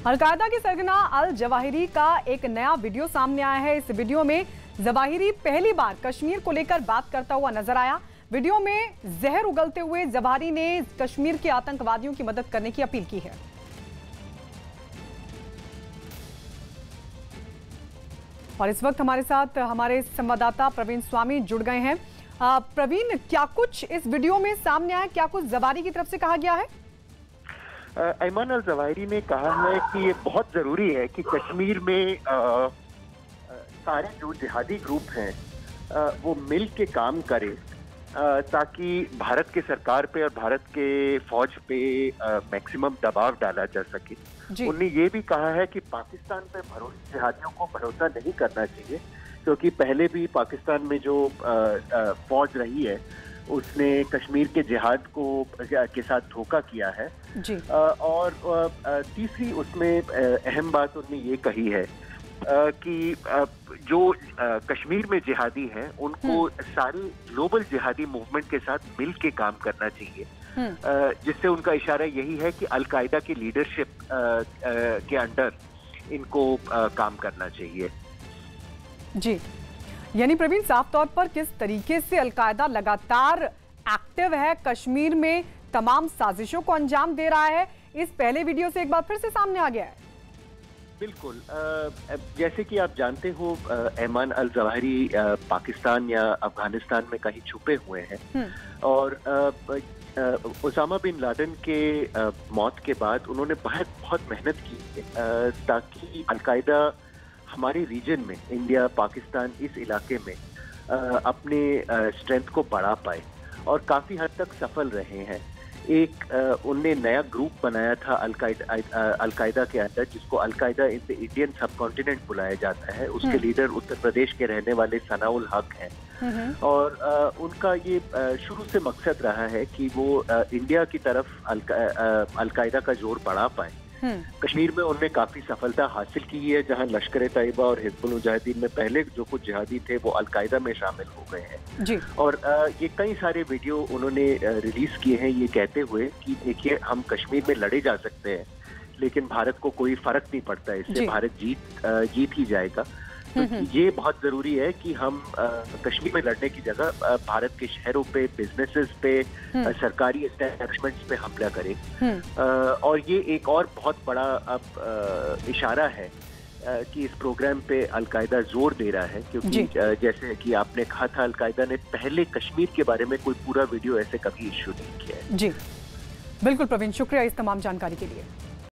Al Qaeda के सरगना al Zawahiri का एक नया वीडियो सामने आया है। इस वीडियो में जवाहिरी पहली बार कश्मीर को लेकर बात करता हुआ नजर आया। वीडियो में जहर उगलते हुए जवाहिरी ने कश्मीर के आतंकवादियों की मदद करने की अपील की है। और इस वक्त हमारे साथ हमारे संवाददाता प्रवीण स्वामी जुड़ गए हैं। प्रवीण, क्या कुछ इस वीडियो में सामने आया, क्या कुछ जवाहिरी की तरफ से कहा गया है? अयमन अल जवाहिरी ने कहा है कि ये बहुत जरूरी है कि कश्मीर में सारे जो जिहादी ग्रुप हैं वो मिल के काम करें ताकि भारत के सरकार पे और भारत के फौज पे मैक्सिमम दबाव डाला जा सके। उन्होंने ये भी कहा है कि पाकिस्तान पे जिहादियों को भरोसा नहीं करना चाहिए, क्योंकि पहले भी पाकिस्तान में जो फौज रही है उसने कश्मीर के जिहाद के साथ धोखा किया है जी। और तीसरी उसमें अहम बात उन्होंने ये कही है कि जो कश्मीर में जिहादी हैं उनको सारी ग्लोबल जिहादी मूवमेंट के साथ मिल के काम करना चाहिए, जिससे उनका इशारा यही है कि अलकायदा की लीडरशिप के अंडर इनको काम करना चाहिए जी। यानी प्रवीण, साफ तौर पर किस तरीके से अलकायदा लगातार एक्टिव है, कश्मीर में तमाम साजिशों को अंजाम दे रहा है, इस पहले वीडियो से एक बार फिर से सामने आ गया है। बिल्कुल, जैसे कि आप जानते हो अयमन अल जवाहिरी पाकिस्तान या अफगानिस्तान में कहीं छुपे हुए हैं और ओसामा बिन लादेन के मौत के बाद उन्होंने बहुत मेहनत की ताकि अलकायदा हमारे रीजन में, इंडिया पाकिस्तान इस इलाके में अपने स्ट्रेंथ को बढ़ा पाए और काफ़ी हद तक सफल रहे हैं। एक उनने नया ग्रुप बनाया था अलकायदा के अंदर, जिसको Al Qaeda in the Indian subcontinent बुलाया जाता है। उसके लीडर उत्तर प्रदेश के रहने वाले सनाउल हक हैं और उनका ये शुरू से मकसद रहा है कि वो इंडिया की तरफ अलकायदा का जोर बढ़ा पाए। कश्मीर में उन्होंने काफी सफलता हासिल की है, जहां लश्कर तैयबा और हिजबुल मुजाहिदीन में पहले जो कुछ जिहादी थे वो अलकायदा में शामिल हो गए हैं जी। और ये कई सारे वीडियो उन्होंने रिलीज किए हैं ये कहते हुए कि देखिए, हम कश्मीर में लड़े जा सकते हैं लेकिन भारत को कोई फर्क नहीं पड़ता, इससे भारत जीत ही जाएगा। तो ये बहुत जरूरी है कि हम कश्मीर में लड़ने की जगह भारत के शहरों पे, बिजनेसेस पे, सरकारी एस्टैब्लिशमेंट्स पे हमला करें। और ये एक और बहुत बड़ा अब इशारा है कि इस प्रोग्राम पे अलकायदा जोर दे रहा है, क्योंकि जैसे कि आपने कहा था, अलकायदा ने पहले कश्मीर के बारे में कोई पूरा वीडियो ऐसे कभी इश्यू नहीं किया है जी। बिल्कुल प्रवीण, शुक्रिया इस तमाम जानकारी के लिए।